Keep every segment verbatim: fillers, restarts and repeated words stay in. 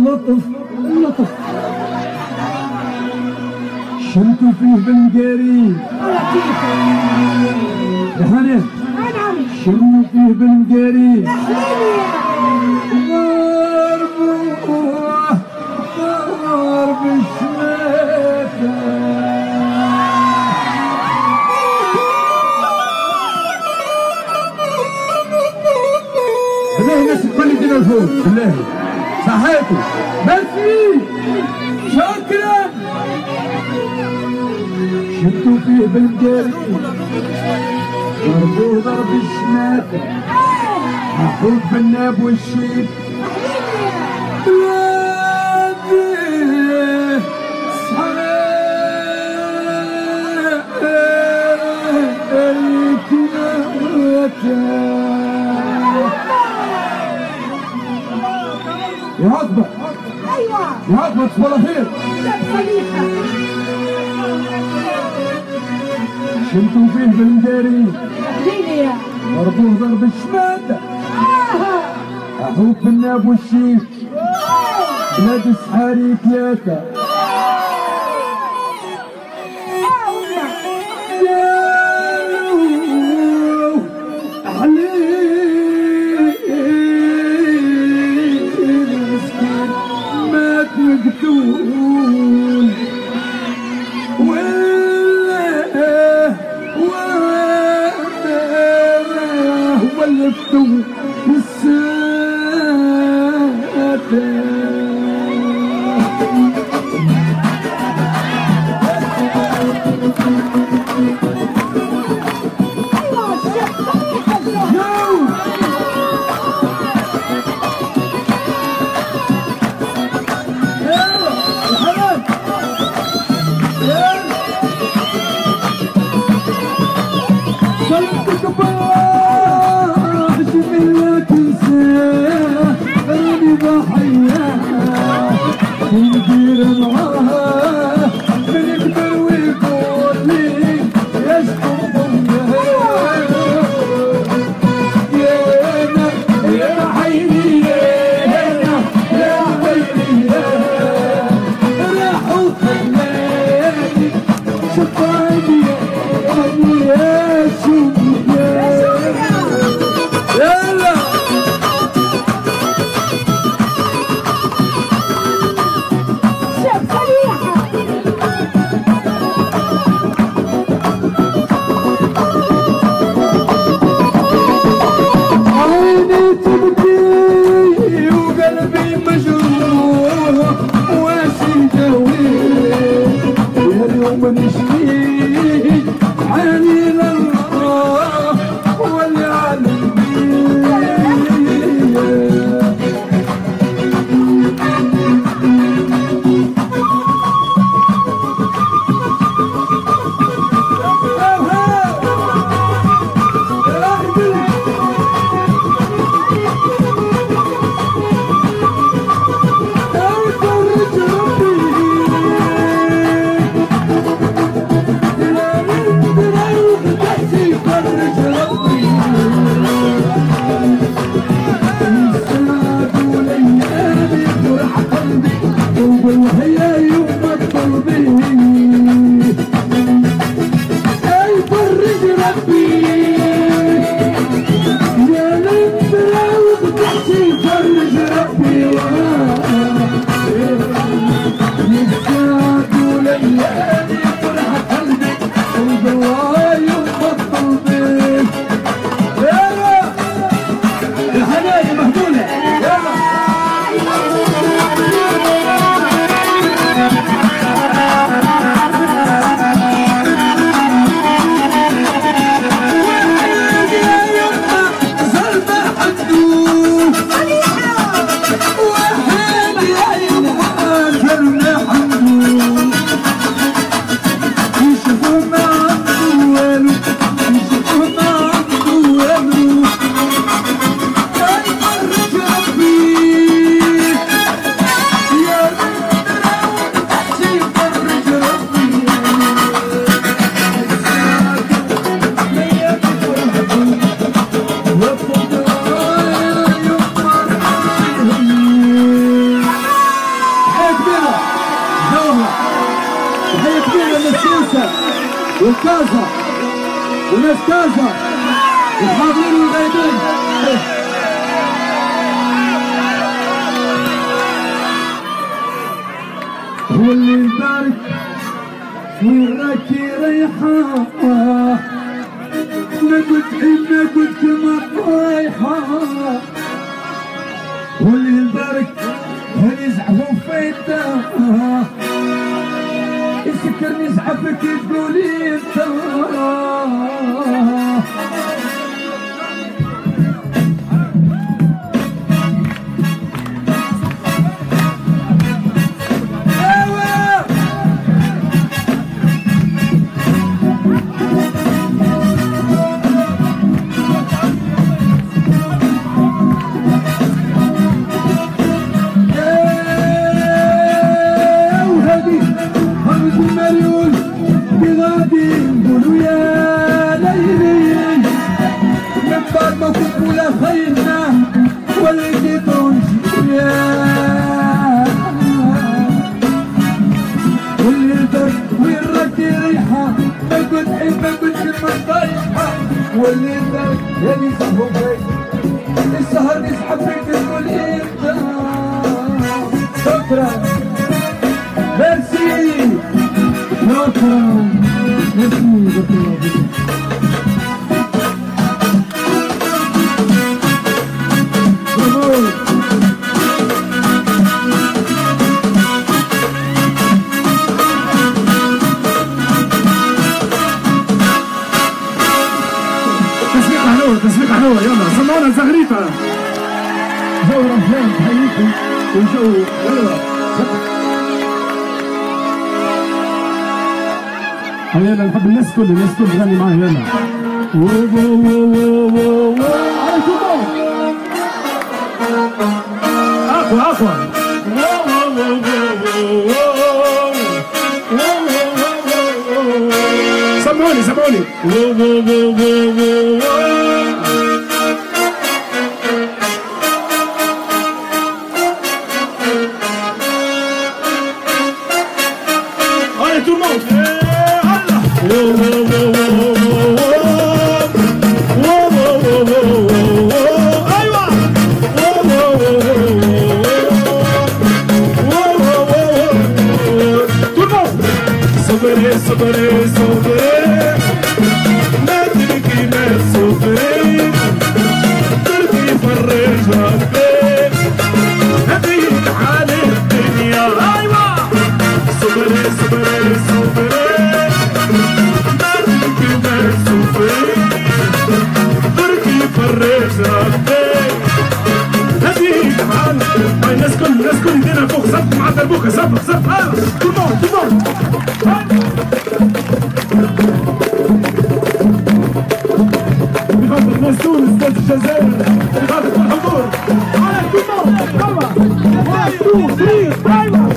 اللطف اللطف شمتوا فيه بالمقاري يا حنان شموا فيه بالمقاري ضربوه ضرب الشماتة بالله الناس الكل يدينا الفوق بالله صحيتوا ميرسي شكرا شدوا فيه بالمقاري ضربوه ضرب الشماتة محبوب بالناب والشيب بلادي يا عقبة ايوه يا عقبة تصبح على خير خليفه شمتوا فيه بالمقاري ليليا ضربوه ضرب الشماتة احوك بالناب والشيك بلاد سحاري ثلاثة قالوا حليل مسكين مات مقتول ولفتوا وناس كازا الحاضرين والغايبين. هو اللي يبارك وين راكي رايحة، نقول تحب نقول كما رايحة. هو اللي يبارك هنزعفو فايدة، يسكر نزعفك تقولي انت. واللي يبارك يلي يسحبوا بيك السهر يسحب فيك تقول انت. شكرا ميرسي شكرا ميرسي. تسويق حلوة يلا سمعونا زغريطة. جو رمضان تحييكم وجو يلا يلا نحب الناس كل الناس كل تغني معايا يلا. اقوى اقوى سمعوني سمعوني. Allez tout le monde. صبري صبري صبري ما تركي ما صبري تركي فرج ربي هديك على الدنيا. ايوه صبري صبري صبري ما تركي ما صبري تركي فرج ربي هديك على هاي الناس كل الناس كل ايدينا فوق صف مع دربوكه صف صف. ايوه tout le monde tout le monde. بخاطر ناس تونس ناس الجزائر بخاطر الحضور على كل مرة يلا واحد اثنين ثلاثة ايوه.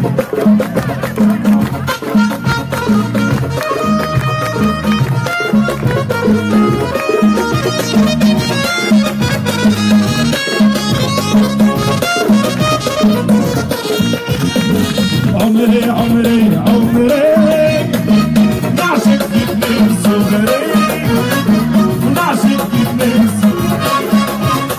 عمري عمري عمري نعشق فيك من صغري نعشق فيك من صغري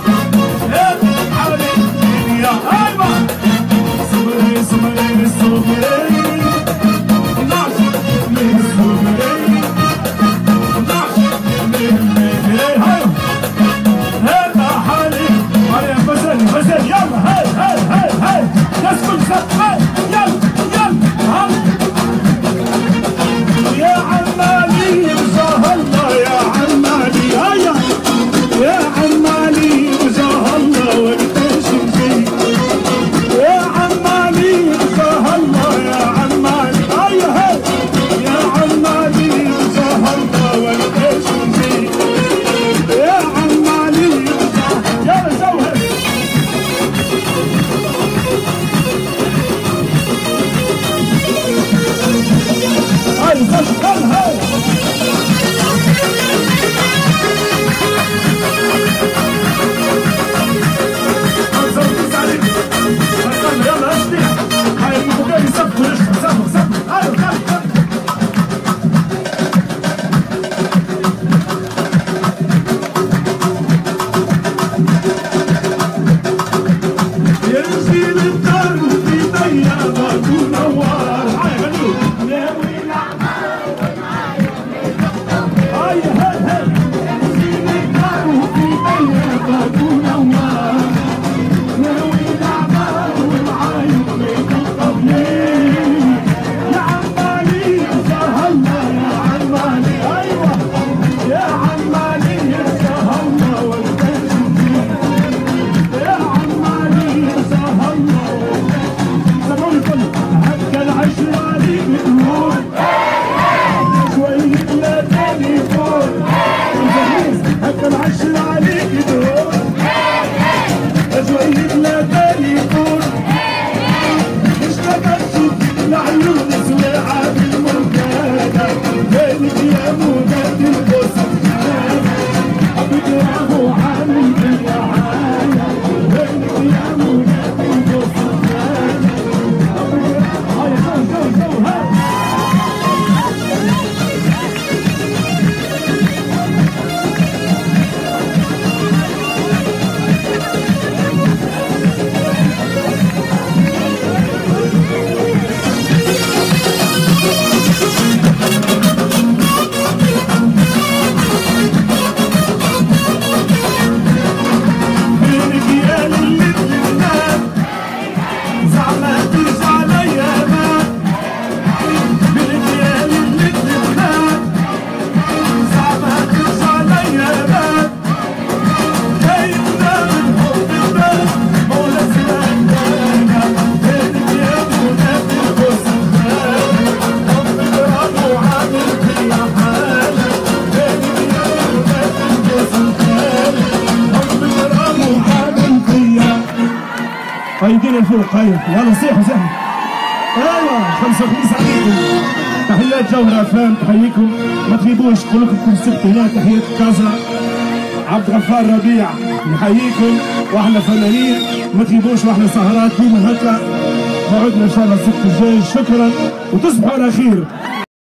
ايدينا لفوق هاي يلا صيحوا صيحوا. ايوه خمسة وخميس عليكم. تحيات جوهرة فام تحييكم ما تغيبوش كلكم كل سبت هنا. تحيات كازا عبد الغفار ربيع نحييكم واحنا فنانين ما تغيبوش واحنا سهرات ديما هكا. موعدنا ان شاء الله السبت الجاي. شكرا وتصبحوا على خير.